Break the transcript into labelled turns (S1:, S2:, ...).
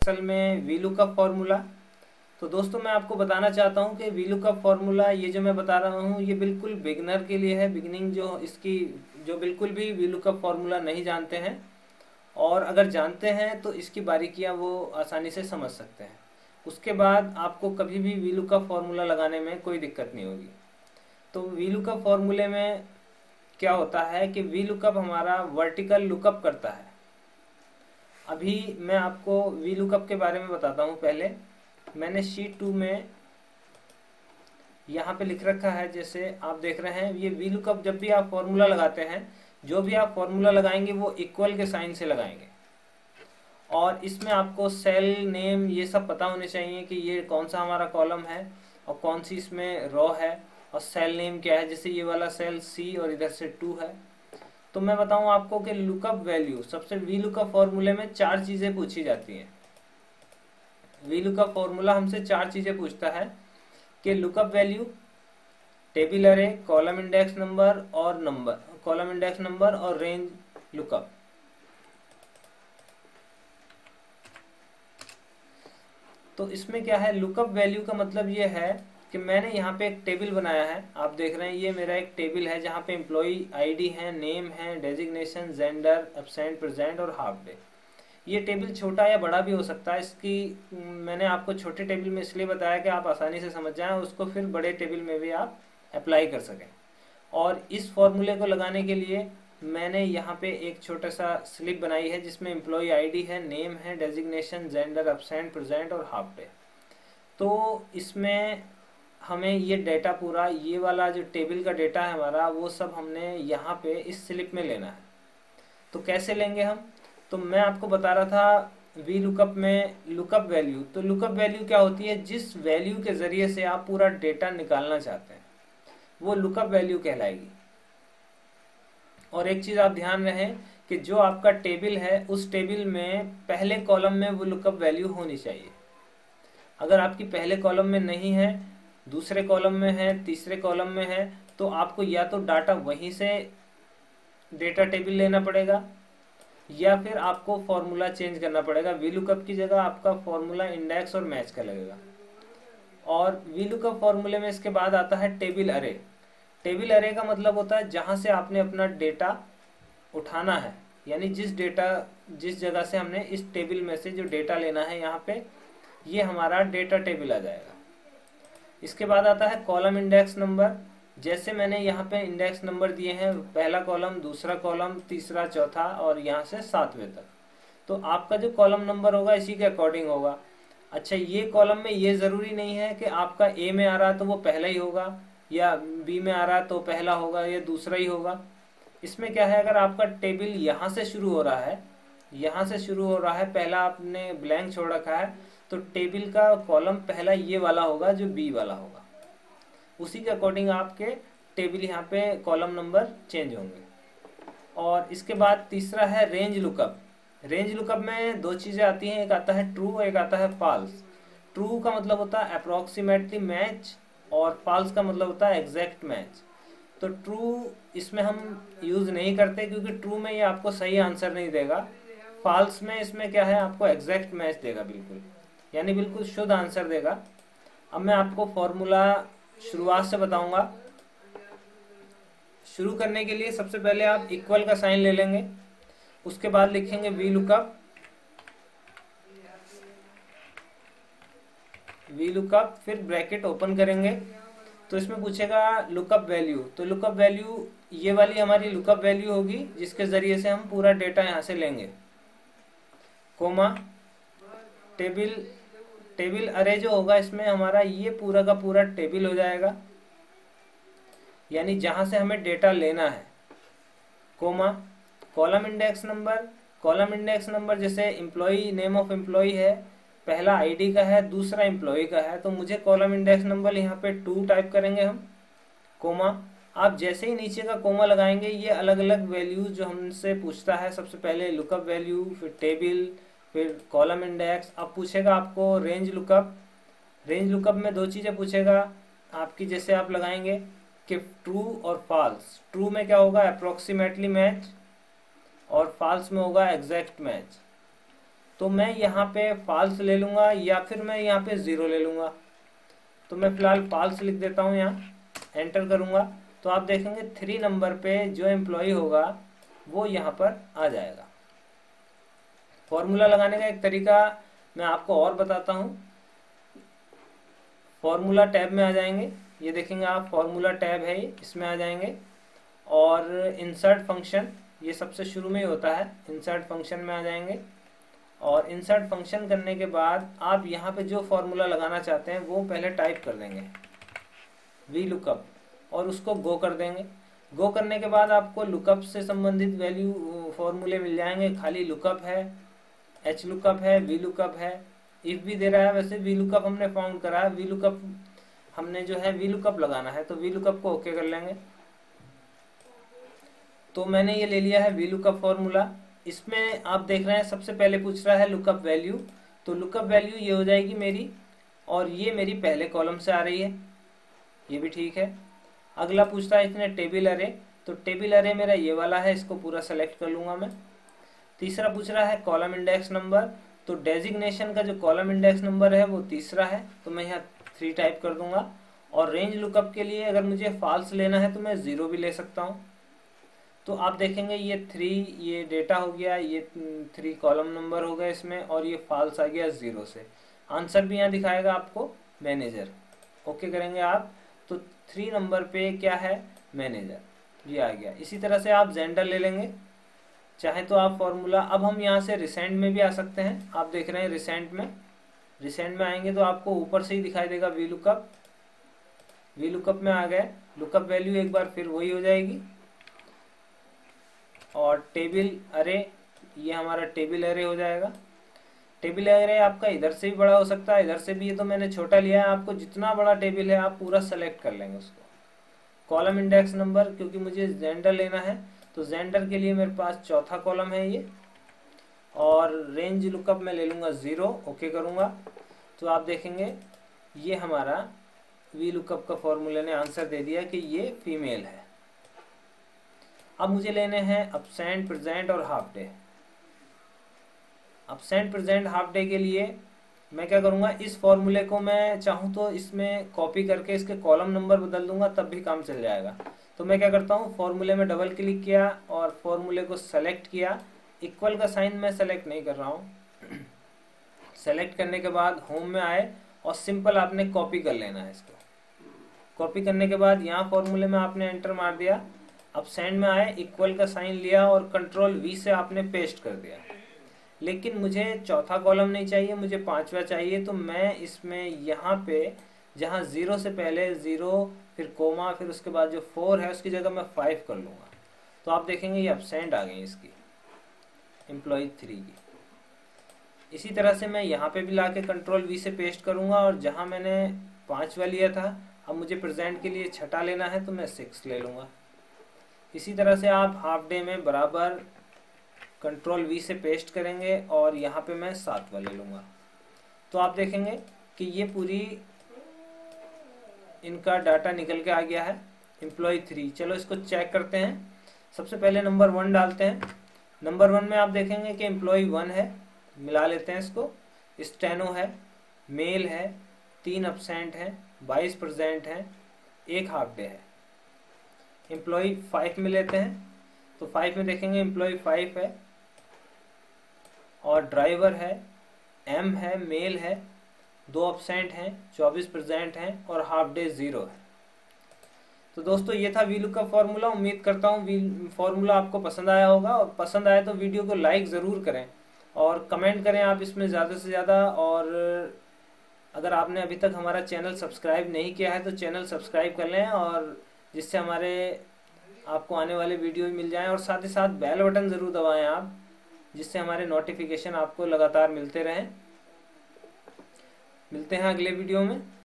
S1: असल में VLOOKUP formula. तो दोस्तों मैं आपको बताना चाहता हूँ कि वीलुकअप फॉर्मूला ये जो मैं बता रहा हूँ ये बिल्कुल बिगनर के लिए है। बिगनिंग जो इसकी जो बिल्कुल भी वीलुकअप फॉर्मूला नहीं जानते हैं और अगर जानते हैं तो इसकी बारीकियाँ वो आसानी से समझ सकते हैं। उसके बाद आपको कभी भी वीलुकअप फॉर्मूला लगाने में कोई दिक्कत नहीं होगी। तो वीलुकअप फॉर्मूले में क्या होता है कि वीलुकअप हमारा वर्टिकल लुकअप करता है। अभी मैं आपको वीलुकअप के बारे में बताता हूँ। पहले मैंने शीट 2 में यहाँ पे लिख रखा है, जैसे आप देख रहे हैं। ये वीलुकअप जब भी आप फॉर्मूला लगाते हैं, जो भी आप फॉर्मूला लगाएंगे वो इक्वल के साइन से लगाएंगे और इसमें आपको सेल नेम ये सब पता होने चाहिए कि ये कौन सा हमारा कॉलम है और कौन सी इसमें रो है और सेल नेम क्या है। जैसे ये वाला सेल C और इधर से 2 है। तो मैं बताऊं आपको कि लुकअप वैल्यू सबसे वीलुकअप फॉर्मूले में 4 चीजें पूछी जाती हैं। वीलुकअप फॉर्मूला हमसे 4 चीजें पूछता है कि लुकअप वैल्यू, टेबल अरे, कॉलम इंडेक्स नंबर और कॉलम इंडेक्स नंबर और रेंज लुकअप। तो इसमें क्या है, लुकअप वैल्यू का मतलब ये है कि मैंने यहाँ पे एक टेबल बनाया है। आप देख रहे हैं ये मेरा एक टेबल है जहाँ पे एम्प्लॉई आईडी है, नेम है, डेजिग्नेशन, जेंडर, एब्सेंट, प्रेजेंट और हाफ डे। ये टेबल छोटा या बड़ा भी हो सकता है। इसकी मैंने आपको छोटे टेबल में इसलिए बताया कि आप आसानी से समझ जाएं, उसको फिर बड़े टेबल में भी आप अप्लाई कर सकें। और इस फॉर्मूले को लगाने के लिए मैंने यहाँ पे एक छोटा सा स्लिप बनाई है जिसमें एम्प्लॉई आईडी है, नेम है, डेजिग्नेशन, जेंडर, एब्सेंट, प्रेजेंट और हाफ डे। तो इसमें हमें ये डेटा पूरा, ये वाला जो टेबल का डेटा है हमारा, वो सब हमने यहाँ पे इस स्लिप में लेना है। तो कैसे लेंगे हम, तो मैं आपको बता रहा था वी लुकअप में लुकअप वैल्यू। तो लुकअप वैल्यू क्या होती है, जिस वैल्यू के जरिए से आप पूरा डेटा निकालना चाहते हैं वो लुकअप वैल्यू कहलाएगी। और एक चीज आप ध्यान रखें कि जो आपका टेबल है उस टेबल में पहले कॉलम में वो लुकअप वैल्यू होनी चाहिए। अगर आपकी पहले कॉलम में नहीं है, दूसरे कॉलम में है, तीसरे कॉलम में है, तो आपको या तो डाटा वहीं से डेटा टेबल लेना पड़ेगा या फिर आपको फॉर्मूला चेंज करना पड़ेगा। वीलुकअप की जगह आपका फॉर्मूला इंडेक्स और मैच का लगेगा। और वीलुकअप फॉर्मूले में इसके बाद आता है टेबल अरे। टेबल अरे का मतलब होता है जहां से आपने अपना डेटा उठाना है, यानी जिस जगह से हमने इस टेबल में से जो डेटा लेना है, यहाँ पे ये हमारा डेटा टेबल आ जाएगा। इसके बाद आता है कॉलम इंडेक्स नंबर। जैसे मैंने यहाँ पे इंडेक्स नंबर दिए हैं, पहला कॉलम, दूसरा कॉलम, तीसरा, चौथा और यहाँ से 7वें तक। तो आपका जो कॉलम नंबर होगा इसी के अकॉर्डिंग होगा। अच्छा, ये कॉलम में ये जरूरी नहीं है कि आपका ए में आ रहा है तो वो पहला ही होगा, या बी में आ रहा है तो पहला होगा या दूसरा ही होगा। इसमें क्या है, अगर आपका टेबल यहाँ से शुरू हो रहा है, यहाँ से शुरू हो रहा है, पहला आपने ब्लैंक छोड़ रखा है, तो टेबल का कॉलम पहला ये वाला होगा जो बी वाला होगा। उसी के अकॉर्डिंग आपके टेबल यहाँ पे कॉलम नंबर चेंज होंगे। और इसके बाद तीसरा है रेंज लुकअप। रेंज लुकअप में 2 चीजें आती हैं, एक आता है ट्रू, एक आता है फॉल्स। ट्रू का मतलब होता है अप्रोक्सीमेटली मैच और फॉल्स का मतलब होता है एग्जैक्ट मैच। तो ट्रू इसमें हम यूज नहीं करते क्योंकि ट्रू में ये आपको सही आंसर नहीं देगा। फॉल्स में इसमें क्या है, आपको एग्जैक्ट मैच देगा, बिल्कुल यानी बिल्कुल शुद्ध आंसर देगा। अब मैं आपको फॉर्मूला शुरुआत से बताऊंगा। शुरू करने के लिए सबसे पहले आप इक्वल का साइन ले लेंगे, उसके बाद लिखेंगे वी लुकअप, फिर ब्रैकेट ओपन करेंगे। तो इसमें पूछेगा लुकअप वैल्यू। तो लुकअप वैल्यू ये वाली हमारी लुकअप वैल्यू होगी जिसके जरिए से हम पूरा डेटा यहां से लेंगे, कोमा टेबल अरे जो होगा इसमें हमारा ये पूरा का पूरा टेबल हो जाएगा, यानी जहां से हमें डेटा लेना है, comma column index number. Column index number जैसे एम्प्लॉई, नेम ऑफ एम्प्लॉई है, पहला आईडी का है, दूसरा एम्प्लॉई का है, तो मुझे कॉलम इंडेक्स नंबर यहाँ पे 2 टाइप करेंगे हम, कोमा। आप जैसे ही नीचे का कोमा लगाएंगे ये अलग अलग वैल्यूज जो हमसे पूछता है, सबसे पहले लुकअप वैल्यू, फिर टेबल, फिर कॉलम इंडेक्स। अब पूछेगा आपको रेंज लुकअप। रेंज लुकअप में 2 चीजें पूछेगा आपकी, जैसे आप लगाएंगे कि ट्रू और फॉल्स। ट्रू में क्या होगा, अप्रोक्सीमेटली मैच, और फॉल्स में होगा एग्जैक्ट मैच। तो मैं यहाँ पे फॉल्स ले लूँगा या फिर मैं यहाँ पे 0 ले लूँगा। तो मैं फिलहाल फॉल्स लिख देता हूँ, यहाँ एंटर करूँगा तो आप देखेंगे 3 नंबर पे जो एम्प्लॉय होगा वो यहाँ पर आ जाएगा। फॉर्मूला लगाने का एक तरीका मैं आपको और बताता हूँ। फॉर्मूला टैब में आ जाएंगे, ये देखेंगे आप फॉर्मूला टैब है, इसमें आ जाएंगे और इंसर्ट फंक्शन, ये सबसे शुरू में ही होता है, इंसर्ट फंक्शन में आ जाएंगे और इंसर्ट फंक्शन करने के बाद आप यहाँ पे जो फॉर्मूला लगाना चाहते हैं वो पहले टाइप कर देंगे वी लुकअप और उसको गो कर देंगे। गो करने के बाद आपको लुकअप से संबंधित वैल्यू फॉर्मूले मिल जाएंगे। खाली लुकअप है, एच लुकअप है, वी लुकअप है, इफ भी दे रहा है। वैसे वी लुकअप हमने फाउंड करा है, वी लुकअप हमने जो है वी लुकअप लगाना है तो वी लुकअप को ओके कर लेंगे। तो मैंने ये ले लिया है वी लुकअप फॉर्मूला। इसमें आप देख रहे हैं सबसे पहले पूछ रहा है लुकअप वैल्यू, तो लुकअप वैल्यू ये हो जाएगी मेरी और ये मेरी पहले कॉलम से आ रही है, ये भी ठीक है। अगला पूछता है इसने टेबल अरे, तो टेबल अरे मेरा ये वाला है, इसको पूरा सेलेक्ट कर लूंगा मैं। तीसरा पूछ रहा है कॉलम इंडेक्स नंबर, तो डेजिग्नेशन का जो कॉलम इंडेक्स नंबर है वो तीसरा है, तो मैं यहाँ 3 टाइप कर दूंगा। और रेंज लुकअप के लिए अगर मुझे फॉल्स लेना है तो मैं 0 भी ले सकता हूँ। तो आप देखेंगे ये 3 ये डेटा हो गया, ये 3 कॉलम नंबर हो गए इसमें और ये फॉल्स आ गया 0 से। आंसर भी यहाँ दिखाएगा आपको मैनेजर, ओके करेंगे आप तो 3 नंबर पे क्या है मैनेजर, ये आ गया। इसी तरह से आप जेंडर ले लेंगे, चाहे तो आप फॉर्मूला, अब हम यहाँ से रिसेंट में भी आ सकते हैं। आप देख रहे हैं रिसेंट में आएंगे तो आपको ऊपर से ही दिखाई देगा वी लुकअप में आ गए। लुकअप वैल्यू एक बार फिर वही हो जाएगी। और टेबल अरे, ये हमारा टेबल अरे हो जाएगा। टेबल अरे आपका इधर से भी बड़ा हो सकता है, इधर से भी, ये तो मैंने छोटा लिया है। आपको जितना बड़ा टेबल है आप पूरा सेलेक्ट कर लेंगे उसको। कॉलम इंडेक्स नंबर, क्योंकि मुझे जेंडर लेना है तो जेंडर के लिए मेरे पास चौथा कॉलम है ये। और रेंज लुकअप में ले लूँगा 0, ओके करूँगा तो आप देखेंगे ये हमारा वी लुकअप का फॉर्मूले ने आंसर दे दिया कि ये फीमेल है। अब मुझे लेने हैं अब्सेंट, प्रेजेंट और half day. Absent, present, half day के लिए मैं क्या करूँगा, इस फॉर्मूले को मैं चाहूँ तो इसमें कॉपी करके इसके कॉलम नंबर बदल दूंगा, तब भी काम चल जाएगा। तो मैं क्या करता हूँ, फॉर्मूले में डबल क्लिक किया और फॉर्मूले को सेलेक्ट किया। इक्वल का साइन मैं सेलेक्ट नहीं कर रहा हूँ। सेलेक्ट करने के बाद होम में आए और सिंपल आपने कॉपी कर लेना है इसको। कॉपी करने के बाद यहाँ फॉर्मूले में आपने एंटर मार दिया, अब्सेंट में आए, इक्वल का साइन लिया और कंट्रोल V से आपने पेस्ट कर दिया। लेकिन मुझे चौथा कॉलम नहीं चाहिए, मुझे 5वां चाहिए। तो मैं इसमें यहाँ पे जहाँ 0 से पहले 0 फिर कोमा फिर उसके बाद जो 4 है उसकी जगह मैं 5 कर लूँगा। तो आप देखेंगे ये अब्सेंट आ गई इसकी, एम्प्लॉय 3 की। इसी तरह से मैं यहाँ पे भी ला के कंट्रोल V से पेस्ट करूँगा और जहाँ मैंने 5वां लिया था अब मुझे प्रेजेंट के लिए छठा लेना है तो मैं 6 ले लूँगा। इसी तरह से आप हाफ डे में बराबर कंट्रोल V से पेस्ट करेंगे और यहाँ पे मैं 7वां ले लूँगा। तो आप देखेंगे कि ये पूरी इनका डाटा निकल के आ गया है, एम्प्लॉय 3। चलो इसको चेक करते हैं। सबसे पहले नंबर 1 डालते हैं। नंबर 1 में आप देखेंगे कि एम्प्लॉय 1 है, मिला लेते हैं इसको। स्टेनो है, मेल है, 3 अब्सेंट हैं, 22 प्रेजेंट हैं, 1 हाफ डे है। एम्प्लॉय 5 में लेते हैं तो 5 में देखेंगे एम्प्लॉय 5 है और ड्राइवर है, M है, मेल है, 2 अब्सेंट हैं, 24 प्रेजेंट हैं और हाफ डे 0 है। तो दोस्तों ये था वी लुकअप फॉर्मूला। उम्मीद करता हूँ वी फॉर्मूला आपको पसंद आया होगा और पसंद आए तो वीडियो को लाइक ज़रूर करें और कमेंट करें आप इसमें ज़्यादा से ज़्यादा। और अगर आपने अभी तक हमारा चैनल सब्सक्राइब नहीं किया है तो चैनल सब्सक्राइब कर लें और जिससे हमारे आपको आने वाले वीडियो मिल जाएं। और साथ ही साथ बेल बटन ज़रूर दबाएं आप, जिससे हमारे नोटिफिकेशन आपको लगातार मिलते रहें। मिलते हैं अगले वीडियो में।